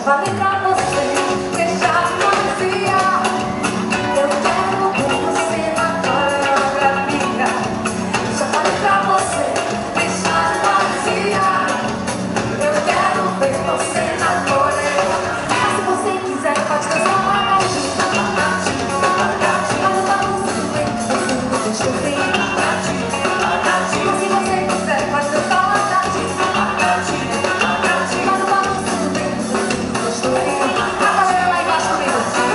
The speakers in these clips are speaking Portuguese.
falei pra você, deixar de magia. Eu quero ver você na coreografia. Já falei pra você, deixar de magia. Eu quero ver você na coreografia. Mas se você quiser, pode dançar lagartinho. Mas eu tava muito bem, você me deixou bem. Mas se você quiser, pode dançar lagartinho. Mas eu tava muito bem, você me deixou bem. A galera lá embaixo comigo.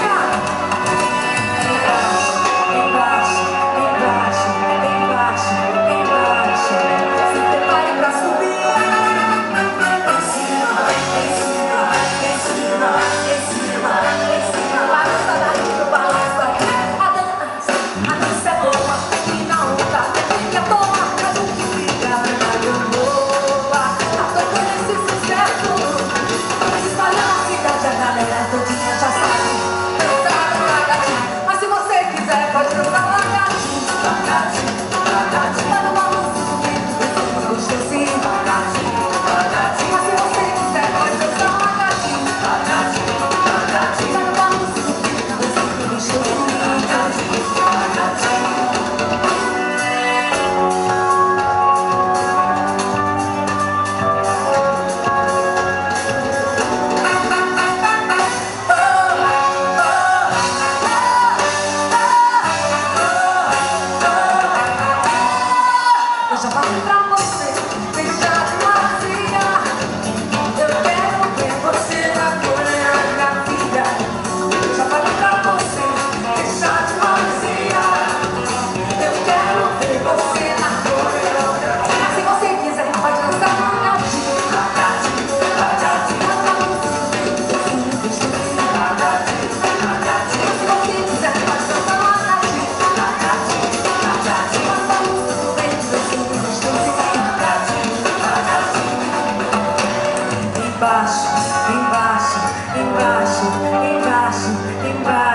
Embaixo, embaixo, embaixo, embaixo. Se prepare pra subir. Em cima, em cima, em cima, em cima, em cima. Balança daí, balança aqui. A dança é boa e na onda fica boa. A gente fica na boa. A toca nesse sucesso se espalha na cidade, a galera todinha já sabe. Dançar lagartinho. Mas se você quiser, pode dançar lagartinho. Mas no balanço do vento, dançando gostosinho. Mas se você quiser, pode dançar lagartinho. Mas no balanço do vento, dançando gostosinho. Eu já falei pra você, deixar de magia. Eu quero ver você na coreografia. Eu já falei pra você, deixar de magia. Eu quero ver você na coreografia. Mas se você quiser, pode dançar lagartinho. Mas na música do vento, dançando gostosinho. Mas se você quiser, pode dançar lagartinho. Mas na música do vento, dançando gostosinho. Embaixo, embaixo, embaixo, embaixo, embaixo.